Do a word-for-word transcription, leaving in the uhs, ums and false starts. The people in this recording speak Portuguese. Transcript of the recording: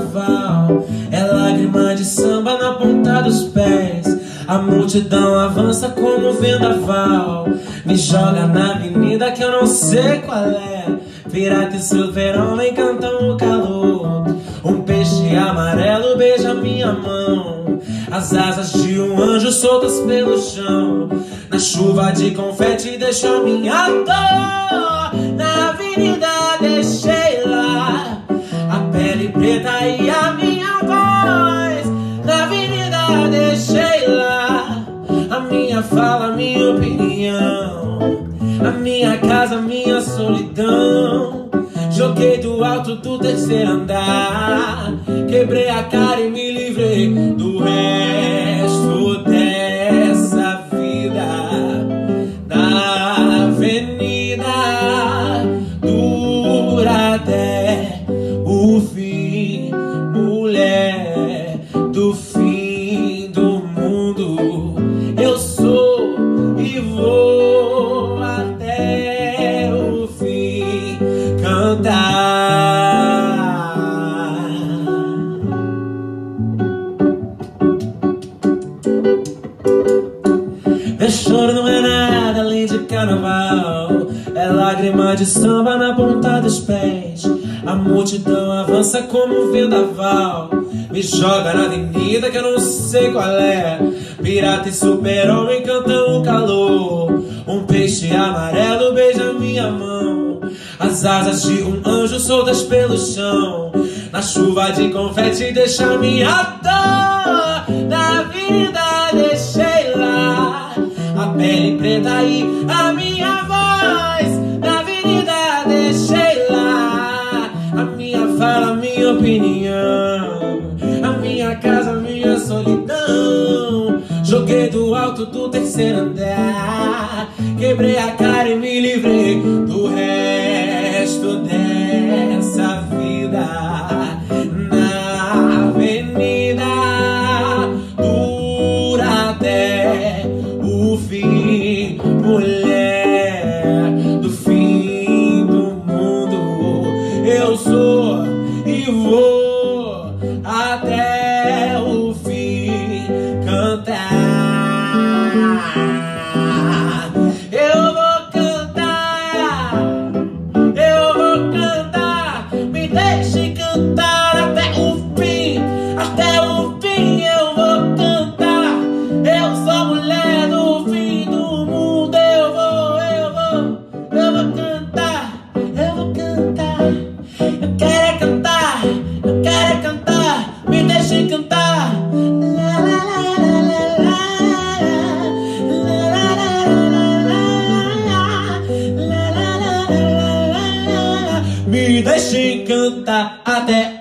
vendaval, é lágrima de samba na ponta dos pés. A multidão avança como vendaval, me joga na avenida que eu não sei qual é. Pirata e super-homem cantam o calor. Um peixe amarelo beija minha mão, as asas de um anjo soltas pelo chão. Na chuva de confete deixou minha dor, na avenida deixei lá a pele preta e a minha voz. Na avenida deixei lá a minha fala, a minha opinião, a minha casa, a minha solidão. Joguei do alto do terceiro andar, quebrei a cara e me livrei do resto dessa vida. Na avenida dura até o fim, mulher do fim do mundo. Eu sou e vou até o fim cantar. Meu choro não é nada além de carnaval, é lágrima de samba na ponta dos pés. A multidão avança como um vendaval, me joga na avenida que eu não sei qual é. Pirata e super-homem cantam o calor. Um peixe amarelo beija minha mão, as asas de um anjo soltas pelo chão. Na chuva de confete deixa minha dor, na avenida deixei lá a pele preta e a minha voz. Na avenida deixei lá a minha fala, a minha opinião, a minha casa, a minha solidão. Joguei do alto do terceiro andar, quebrei a cara e me livrei do resto dessa vida. Na avenida dura até o fim, mulher do fim do mundo. Eu sou e vou até o fim cantar. Eu vou cantar, eu vou cantar, me deixe cantar até o fim, até o fim eu vou cantar. Eu sou mulher do fim do mundo. Eu vou, eu vou, eu vou cantar, eu vou cantar. Eu quero é cantar, eu quero é cantar, me deixe cantar. La, la, la, la, la, la. Me deixem cantar até